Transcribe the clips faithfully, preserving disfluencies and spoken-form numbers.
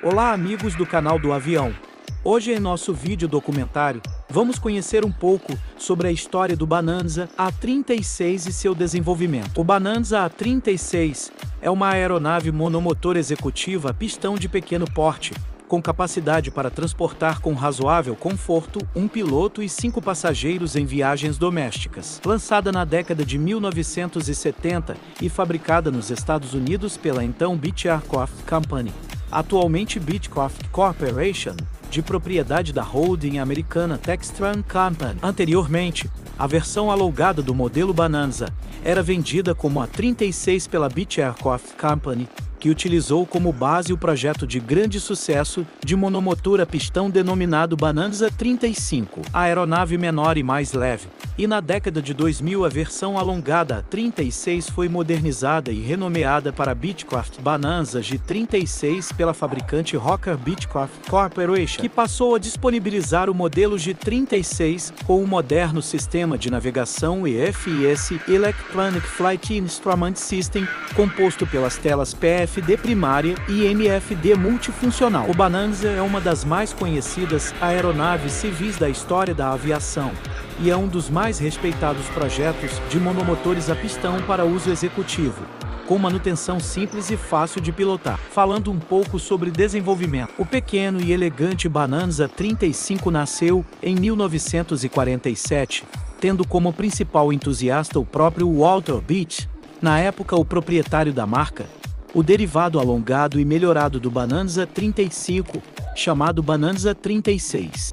Olá amigos do canal do Avião. Hoje em nosso vídeo documentário, vamos conhecer um pouco sobre a história do Bonanza A trinta e seis e seu desenvolvimento. O Bonanza A trinta e seis é uma aeronave monomotor executiva a pistão de pequeno porte, com capacidade para transportar com razoável conforto um piloto e cinco passageiros em viagens domésticas. Lançada na década de mil novecentos e setenta e fabricada nos Estados Unidos pela então Beech Aircraft Company, atualmente Beechcraft Corporation, de propriedade da holding americana Textron Company. Anteriormente, a versão alongada do modelo Bonanza era vendida como a trinta e seis pela Beech Aircraft Company, que utilizou como base o projeto de grande sucesso de monomotor a pistão denominado Bonanza trinta e cinco, a aeronave menor e mais leve. E na década de dois mil a versão alongada A trinta e seis foi modernizada e renomeada para Beechcraft Bonanza G trinta e seis pela fabricante Rocker Beechcraft Corporation, que passou a disponibilizar o modelo G trinta e seis com um moderno sistema de navegação E F I S Electronic Flight Instrument System, composto pelas telas P F D primária e M F D multifuncional. O Bonanza é uma das mais conhecidas aeronaves civis da história da aviação e é um dos mais respeitados projetos de monomotores a pistão para uso executivo, com manutenção simples e fácil de pilotar. Falando um pouco sobre desenvolvimento, o pequeno e elegante Bonanza trinta e cinco nasceu em mil novecentos e quarenta e sete, tendo como principal entusiasta o próprio Walter Beech, na época o proprietário da marca. O derivado alongado e melhorado do Bonanza trinta e cinco, chamado Bonanza trinta e seis.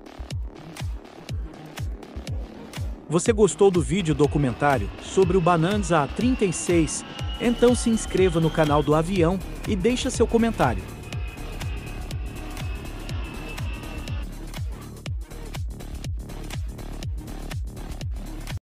Você gostou do vídeo documentário sobre o Bonanza A trinta e seis? Então se inscreva no canal do Avião e deixe seu comentário.